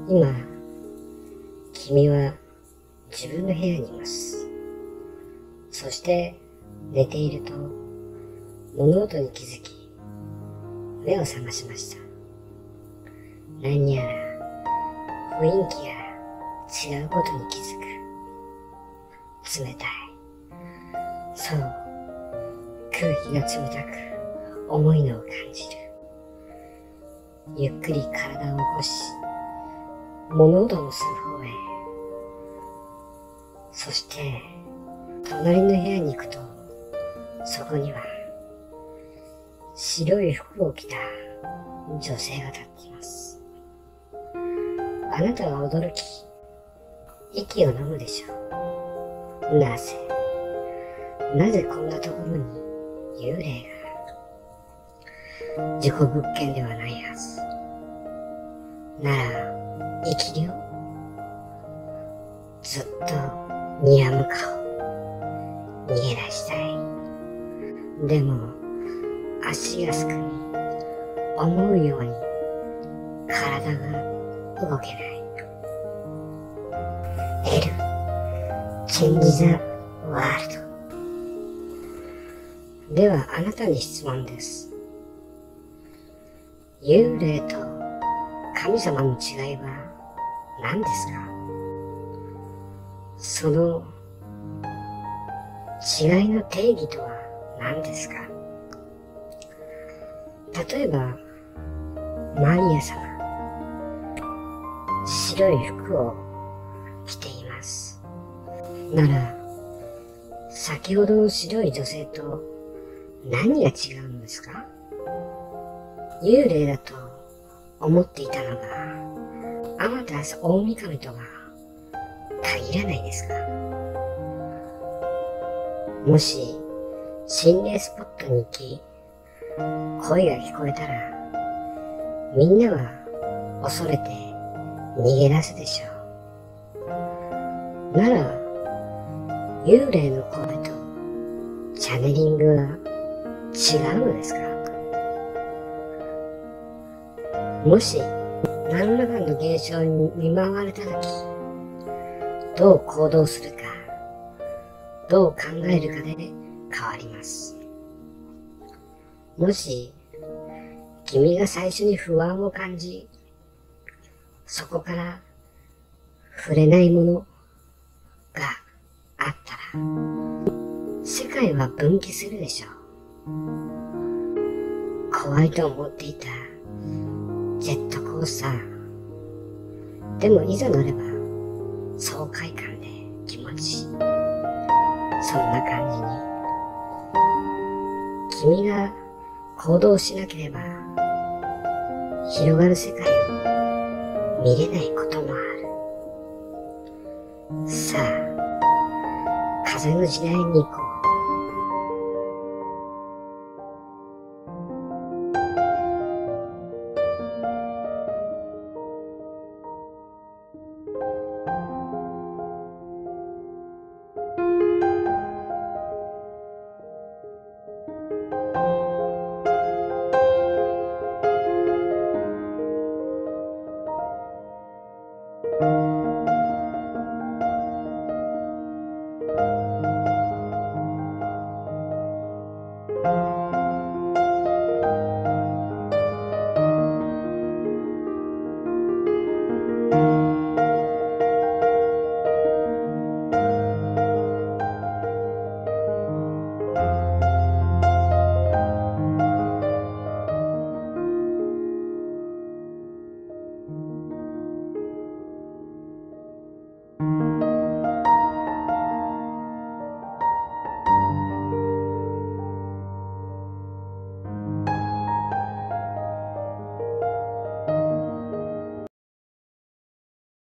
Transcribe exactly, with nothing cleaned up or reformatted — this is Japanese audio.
今、君は自分の部屋にいます。そして寝ていると物音に気づき、目を覚ましました。何やら雰囲気が違うことに気づく。冷たい。そう、空気が冷たく重いのを感じる。ゆっくり体を起こし、物音のする方へ。そして、隣の部屋に行くと、そこには、白い服を着た女性が立っています。あなたは驚き、息を飲むでしょう。なぜ、なぜこんなところに幽霊が。事故物件ではないはず。なら、生きるよ。ずっと睨む顔。逃げ出したい。でも、足がすくみ、思うように体が動けない。エル、Change the World。では、あなたに質問です。幽霊と神様の違いは何ですか？その違いの定義とは何ですか？例えば、マリア様、白い服を着ています。なら、先ほどの白い女性と何が違うんですか？幽霊だと思っていたのが、あまた大神とは限らないですか？もし、心霊スポットに行き、声が聞こえたら、みんなは恐れて逃げ出すでしょう。なら、幽霊の声とチャネリングは違うのですか？もし、何らかの現象に見舞われたとき、どう行動するか、どう考えるかで変わります。もし、君が最初に不安を感じ、そこから触れないものがあったら、世界は分岐するでしょう。怖いと思っていたジェットコースター。でもいざ乗れば、爽快感で気持ちいい。そんな感じに、君が行動しなければ、広がる世界を見れないこともある。さあ、風の時代に行こう。